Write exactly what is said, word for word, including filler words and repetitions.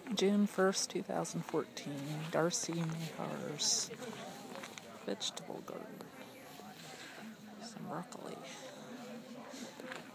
June first, two thousand fourteen, Darcy Mahar's vegetable garden. Some broccoli.